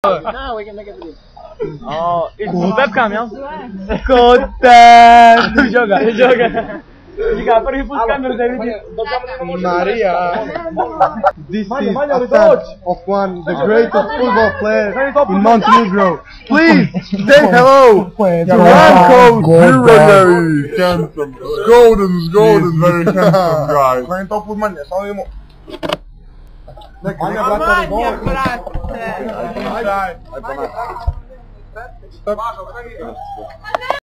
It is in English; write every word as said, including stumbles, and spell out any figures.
No, we can make it video. Oh, it's webcam, yeah? Content! Joga, joga. Diga, para ir full camera da vídeo. Maria. This is a son of one, the greatest football player in Montenegro. Please say hello to Ranko Very handsome. Golden, golden, very handsome guy. Vai então por mania, só um. Mania, brate. Vai, vai.